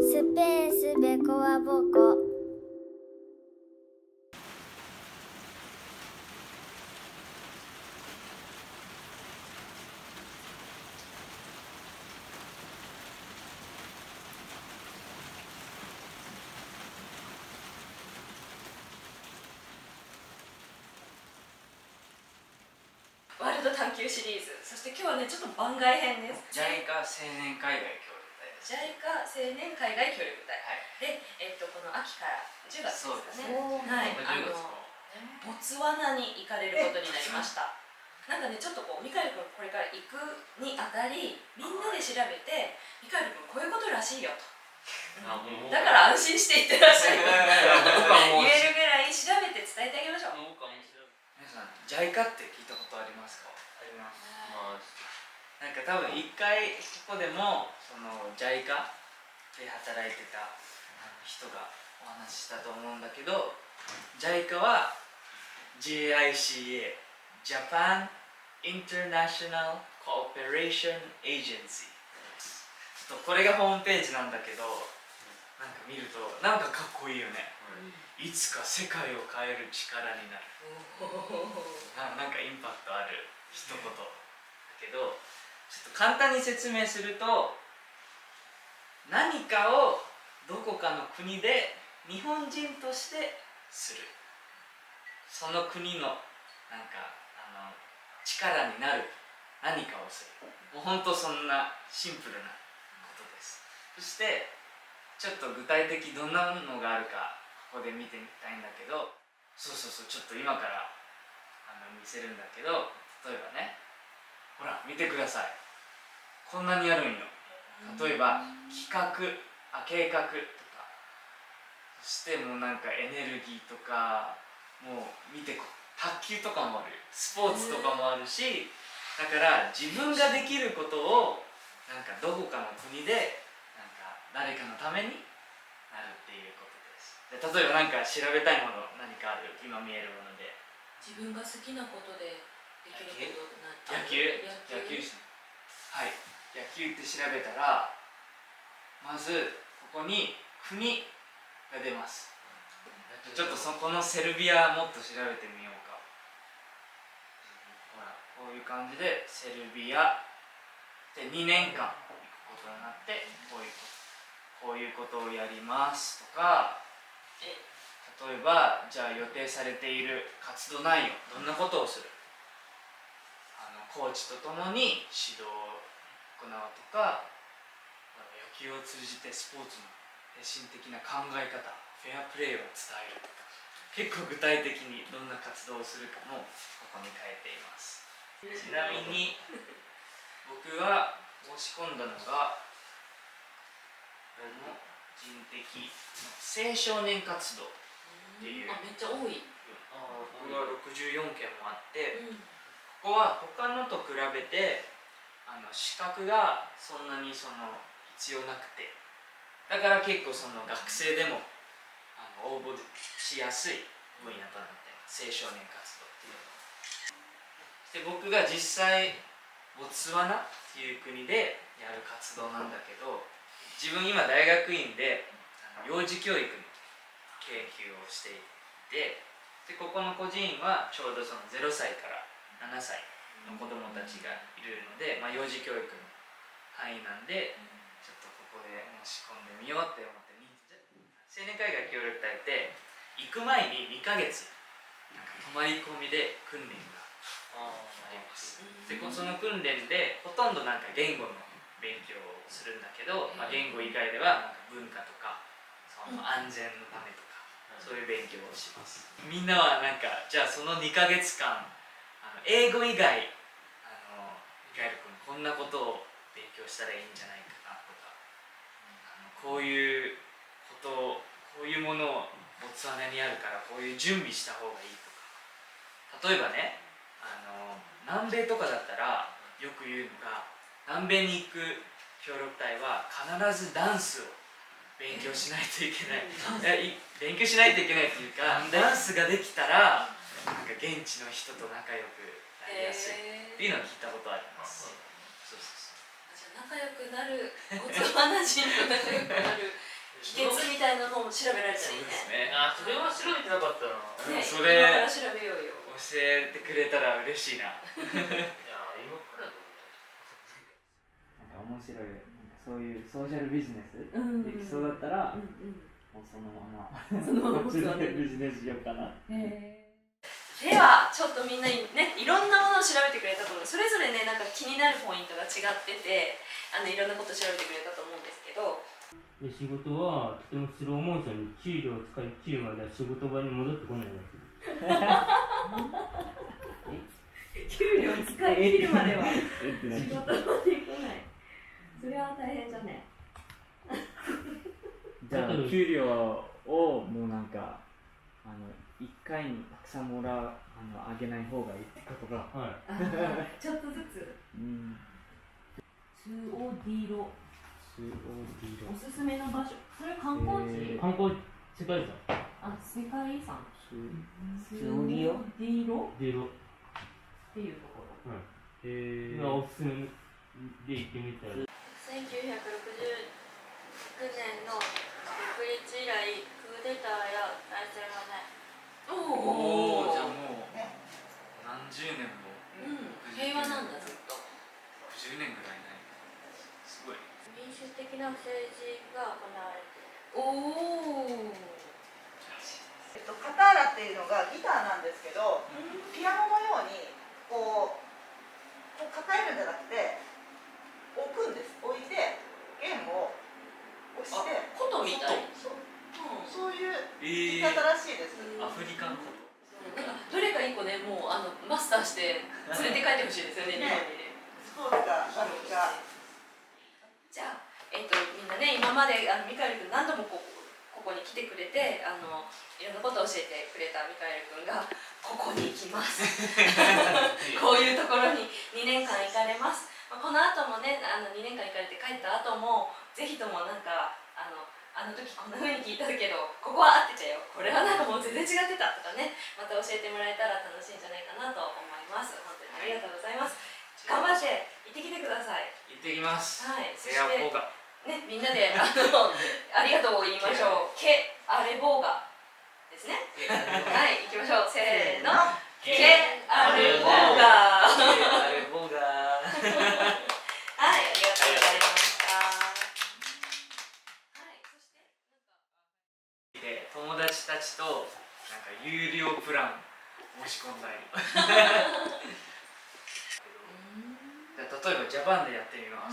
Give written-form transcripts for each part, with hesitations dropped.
スペースべこわぼこ。 ワールド探求シリーズ、そして今日はね、ちょっと番外編です。 JICA 青年海外協力隊です。 JICA 青年海外協力隊、 はいで、この秋から10月ですかね。 そうですね。 はい、ボツワナに行かれることになりました。なんかね、ちょっとこうミカエル君これから行くにあたり、みんなで調べて、ミカエル君こういうことらしいよと、だから安心して行ってらっしゃる言えるぐらい調べて伝えてあげましょう。 皆さん JICA って聞いたことありますか？あります。なんか多分一回ここでもその JICA で働いてた人がお話ししたと思うんだけど、 JICA は JICA Japan International Cooperation Agency。 ちょっとこれがホームページなんだけど、なんか見るとなんかかっこいいよね。いつか世界を変える力になる。なんかインパクトある一言だけど、ちょっと簡単に説明すると、何かをどこかの国で日本人としてする、その国のなんか力になる何かをする、もうほんとそんなシンプルなことです。そしてちょっと具体的どんなのがあるかここで見てみたいんだけど、そうちょっと今から見せるんだけど、例えばね、ほら見てください、こんなにあるんよ。例えば計画とか、そしてもうなんかエネルギーとか、もう見て卓球とかもある、スポーツとかもあるし、だから自分ができることをなんかどこかの国でなんか誰かのためになるっていうことです。で、例えばなんか調べたいもの何かある？今見えるもので。 自分が好きなことでできることなんて。 野球ですね。はい、野球って調べたら、まずここに国が出ます。ちょっとこのセルビアもっと調べてみようか。ほらこういう感じでセルビアで2年間行くことになって、こういうことをやりますとか、例えばじゃあ予定されている活動内容、どんなことをする、コーチとともに指導を行うとか、野球を通じてスポーツの精神的な考え方、フェアプレーを伝えるとか、結構具体的にどんな活動をするかもここに書いています。ちなみに僕は申し込んだのがこの人的青少年活動っていう、 めっちゃ多い。 ここが64件もあって、ここは他のと比べて資格がそんなに必要なくて、だから結構その学生でも応募しやすい分野となっています、青少年活動っていうのは。で、僕が実際ボツワナっていう国でやる活動なんだけど、自分今大学院で幼児教育の研究をしていて、でここの孤児院はちょうどその0歳から7歳の子どもたちがいるので、幼児教育の範囲なんで、ちょっとここで申し込んでみようって思って、青年海外協力隊って行く前に2ヶ月泊まり込みで訓練があります。でその訓練でほとんどなんか言語の勉強をするんだけど、言語以外ではなんか文化とかその安全のためとか、そういう勉強をします。みんなはなんかじゃあその2ヶ月間英語以外ミカエル君こんなことを勉強したらいいんじゃないかなとか、こういうことを、こういうものをボツワナにあるからこういう準備した方がいいとか、例えばね、南米とかだったらよく言うのが、南米に行く協力隊は必ずダンスを勉強しないといけない。勉強しないといけないっていうか、ダンスができたらなんか現地の人と仲良くなりやすいっていうのを聞いたことあります。 じゃあ仲良くなる、ボツワナ人と仲良くなる秘訣みたいなのも調べられたらいいね。 あ、それは調べてなかったな。 ね、 それ今から調べようよ。 教えてくれたら嬉しいな。 いや、今からだとなんか面白い、なんかそういうソーシャルビジネスできそうだったら、もうそのままそのままこっちでビジネスしようかな。 ではちょっとみんなにね、いろんなものを調べてくれたと思う。それぞれね、なんか気になるポイントが違ってて、いろんなこと調べてくれたと思うんですけど、 で仕事はとてもスローモーションに給料を使い切るまでは仕事場に戻ってこないらしい。 給料使い切るまではってなっ仕ちゃう事まで来ない。それは大変じゃね。 じゃあ給料をもうなんか一回にたくさんあげない方がいいってことが。 はい。 ちょっとずつ。2OD ロおすすめの場所。それ観光地？ 観光世界遺産。 世界遺産。 2OD ロディロ。 っていうところ。 今おすすめで行ってみたら。 1969年の独立以来クーデターや内戦はない。 おお、じゃあもう何十年も平和なんだずっと。 60年ぐらいない。すごい。 民主的な政治が行われている。 おお。 カターラっていうのがギターなんですけど、ピアノのようにこう抱えるんじゃなくて置くんです。置いて弦を押して、 琴みたい。 そういう言い方らしいです。 アフリカのこと。 なんかどれか一個ね、もうマスターして連れて帰ってほしいですよね、日本にね。 そうか、 じゃあ、みんなね、今までミカエル君何度もここに来てくれて、いろんなことを教えてくれたミカエル君がここに行きます。こういうところに2年間行かれます。この後もね、2年間行かれて帰った後もぜひともなんかあの時こんな風に聞いたけどここは合ってたよ、これはなんかもう全然違ってたとかね、また教えてもらえたら楽しいんじゃないかなと思います。本当にありがとうございます。頑張って行ってきてください。 行ってきます。 はい、そエしてアポーガ。 ね、みんなでありがとうを言いましょう。ケアレボーガですね。はい、行きましょう。せーの。ケアレボーガ。 あれボーガー。 はい、ありがとうございました。はい、そしてで友達たちとなんか有料プラン申し込んだり。例えばジャパンでやってみます。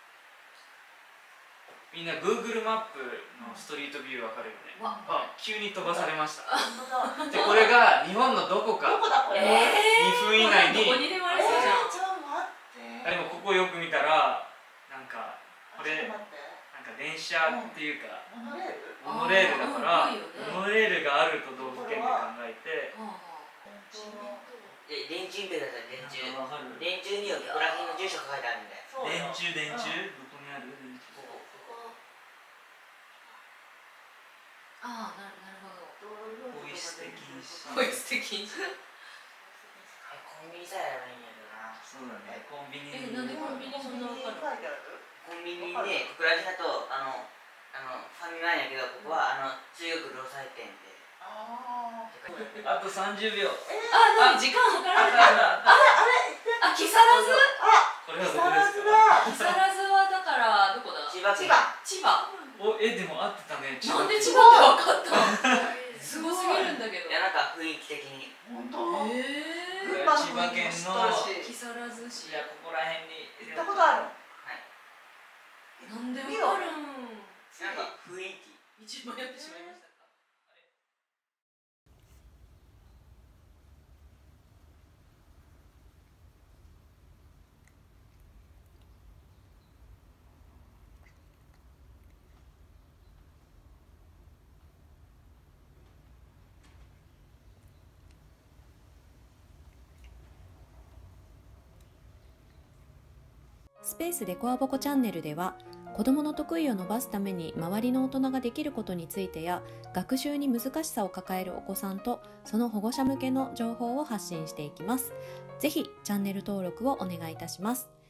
みんな Google マップのストリートビューわかるよね。急に飛ばされました。でこれが日本のどこかどこだこれ。 2分以内に。 どこにでもありそうじゃん。 ちょっと待って。 でもここよく見たらなんかこれちょっと待って。 なんか電車っていうかモノレール？ モノレールだから多いよねモノレールがあると道府県で考えて。 電柱見てください、電柱。 わかる。 電柱にはここら辺の住所書いてあるんで。 そうよ。 電柱どこにある？ なるほど。 ポイ捨て禁止。 ポイ捨て禁止。 コンビニさえあればいいんやけどな。 そうだね。コンビニ。 なんでコンビニそんなわかる？ 書いてある？ コンビニで、ここら辺だと、ファミマやけど、ここは中国労災店で。 あと30秒。 何時間計られてる。木更津？ これはどこですか？ 木更津はだからどこだ？ 千葉県。 千葉。 でも合ってたね。 なんで千葉って分かったの？すごすぎるんだけど。 いや、なんか雰囲気的に。 本当？ 千葉県の木更津市。 じゃあここら辺に行ったことある？ なんで分かるん？ なんか雰囲気。 道迷ってしまいましたか？ スペースデコアボコチャンネルでは子どもの得意を伸ばすために周りの大人ができることについてや学習に難しさを抱えるお子さんとその保護者向けの情報を発信していきます。ぜひチャンネル登録をお願いいたします。